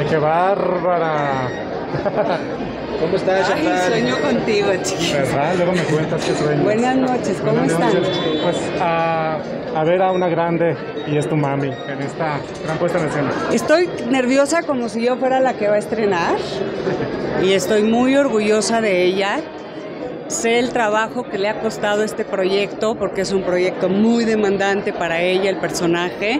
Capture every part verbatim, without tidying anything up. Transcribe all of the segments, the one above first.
¡Ay, qué bárbara! ¿Cómo estás, Chantal? Ay, sueño contigo, chiquis. ¿Verdad? Luego me cuentas qué sueños. Buenas noches, ¿cómo Buenas están? noches. Pues a, a ver a una grande, y es tu mami, en esta gran puesta en escena. Estoy nerviosa como si yo fuera la que va a estrenar y estoy muy orgullosa de ella. Sé el trabajo que le ha costado este proyecto porque es un proyecto muy demandante para ella, el personaje.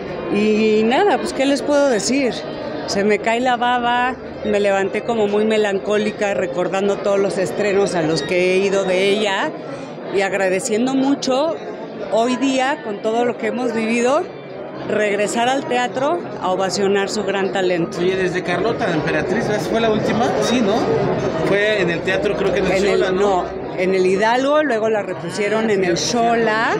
Y nada, pues ¿qué les puedo decir? Se me cae la baba, me levanté como muy melancólica recordando todos los estrenos a los que he ido de ella y agradeciendo mucho hoy día con todo lo que hemos vivido, regresar al teatro a ovacionar su gran talento. Oye, desde Carlota, la Emperatriz, ¿fue la última? Sí, ¿no? Fue en el teatro, creo que en el En Xola, el, ¿no? no, en el Hidalgo, luego la repusieron en el Xola.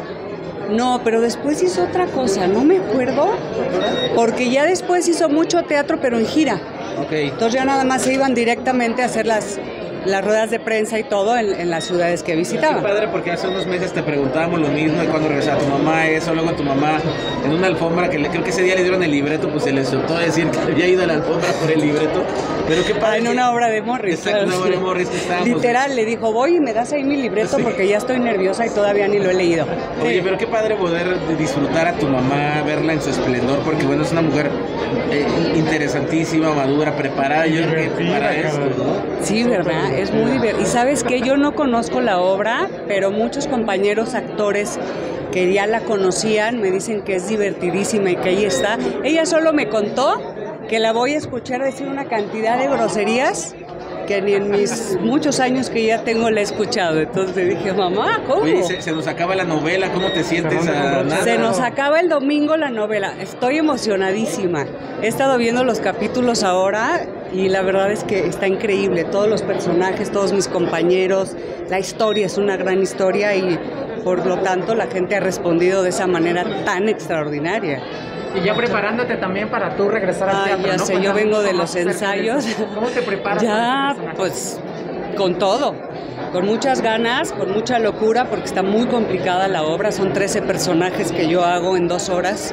No, pero después hizo otra cosa, no me acuerdo, porque ya después hizo mucho teatro, pero en gira. Ok. Entonces ya nada más se iban directamente a hacer las, las ruedas de prensa y todo en, en las ciudades que Qué visitaban. padre, porque hace unos meses te preguntábamos lo mismo de cuando regresaba tu mamá, eso, luego tu mamá en una alfombra, que le, creo que ese día le dieron el libreto, pues se le soltó decir que había ido a la alfombra por el libreto, pero qué padre. En que- una obra de Morris. Exacto, una claro, obra de sí. Morris que estábamos. Literal, le dijo, voy y me das ahí mi libreto Sí. porque ya estoy nerviosa y todavía ni lo he leído. Oye, Sí. pero qué padre poder disfrutar a tu mamá, verla en su esplendor, porque bueno, es una mujer eh, interesantísima, madura, preparada, yo creo que Divertida, para esto, cabrón. ¿no? Sí, ¿verdad? Es muy divertido. Y sabes que yo no conozco la obra, pero muchos compañeros actores que ya la conocían me dicen que es divertidísima y que ahí está. Ella solo me contó que la voy a escuchar decir una cantidad de groserías que ni en mis muchos años que ya tengo la he escuchado. Entonces dije, mamá, ¿cómo? Oye, se, se nos acaba la novela, ¿cómo te sientes ¿Se a dónde nada? Se nos acaba el domingo la novela. Estoy emocionadísima. He estado viendo los capítulos ahora y la verdad es que está increíble. Todos los personajes, todos mis compañeros, la historia es una gran historia y por lo tanto la gente ha respondido de esa manera tan extraordinaria. Y ya preparándote también para tú regresar al Ay, teatro, ya ¿no? sé, yo Cuéntanos vengo un de poco los más acerca de ensayos. eso. ¿Cómo te preparas Ya, para este personaje? pues con todo, con muchas ganas, con mucha locura, porque está muy complicada la obra, son trece personajes que yo hago en dos horas,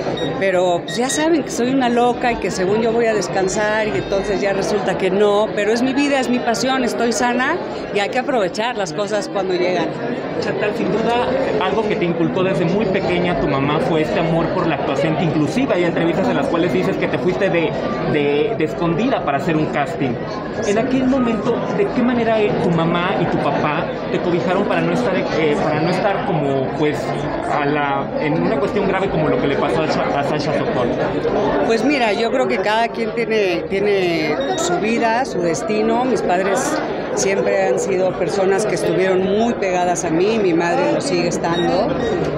pero pues, ya saben que soy una loca y que según yo voy a descansar y entonces ya resulta que no, pero es mi vida, es mi pasión, estoy sana y hay que aprovechar las cosas cuando llegan. Chantal, sin duda, algo que te inculcó desde muy pequeña tu mamá fue este amor por la actuación, que inclusive hay entrevistas en las cuales dices que te fuiste de, de, de escondida para hacer un casting. En aquel momento, ¿de qué manera eh, tu mamá y tu papá te cobijaron para no estar, eh, para no estar como, pues, a la, en una cuestión grave como lo que le pasó a, Sa- a Sasha Sokol? Pues mira, yo creo que cada quien tiene, tiene su vida, su destino. Mis padres siempre han sido personas que estuvieron muy pegadas a mí, mi madre lo sigue estando.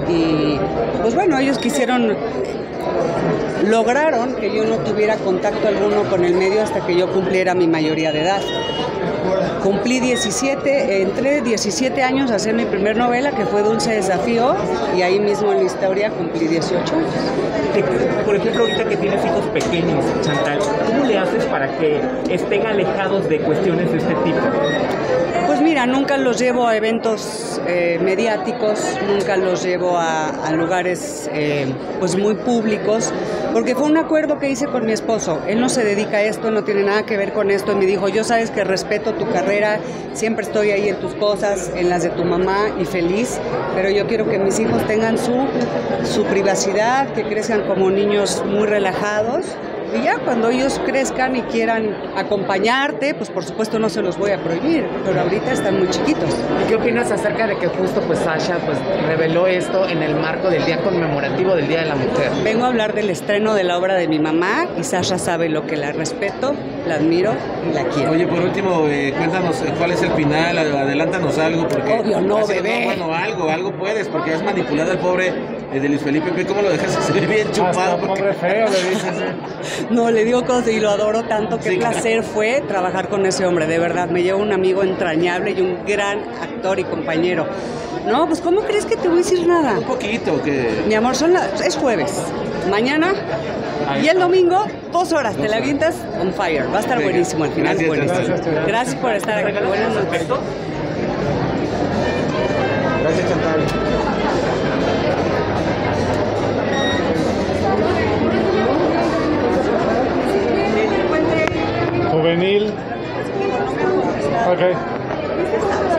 Y pues bueno, ellos quisieron, lograron que yo no tuviera contacto alguno con el medio hasta que yo cumpliera mi mayoría de edad. Cumplí diecisiete, entré diecisiete años a hacer mi primer novela, que fue Dulce Desafío, y ahí mismo en la historia cumplí dieciocho años. Te- Por ejemplo, ahorita que tienes hijos pequeños, Chantal, ¿cómo le haces para que estén alejados de cuestiones de este tipo? Pues mira, nunca los llevo a eventos eh, mediáticos, nunca los llevo a, a lugares eh, pues muy públicos, porque fue un acuerdo que hice con mi esposo. Él no se dedica a esto, no tiene nada que ver con esto, y me dijo, yo sabes que respeto tu carrera, siempre estoy ahí en tus cosas, en las de tu mamá y feliz, pero yo quiero que mis hijos tengan su, su privacidad, que crezcan como niños muy relajados. Y ya cuando ellos crezcan y quieran acompañarte, pues por supuesto no se los voy a prohibir, pero ahorita están muy chiquitos. ¿Y qué opinas acerca de que justo pues Sasha pues reveló esto en el marco del día conmemorativo del Día de la Mujer? Vengo a hablar del estreno de la obra de mi mamá y Sasha sabe lo que la respeto, la admiro y la quiero. Oye, por último, eh, cuéntanos eh, cuál es el final, ad- adelántanos algo, porque... Obvio, no, así- bebé. bueno, algo, algo puedes, porque has manipulado al pobre eh, de Luis Felipe, ve cómo lo dejas se ve bien chupado. Hasta porque- pobre feo, le dices. ¿eh? No, le digo cosas y lo adoro tanto. Qué Sí, placer fue trabajar con ese hombre, de verdad. Me llevo un amigo entrañable y un gran actor y compañero. No, pues ¿cómo crees que te voy a decir nada? Un poquito, que... Mi amor, son las, es jueves. Mañana y el domingo, dos horas. Te la avientas on fire. Va a estar Venga. buenísimo al final. Gracias, buenísimo. Chantal. Gracias por estar aquí. Buenas noches. Perfecto. Gracias, Chantal. juvenil. Ok.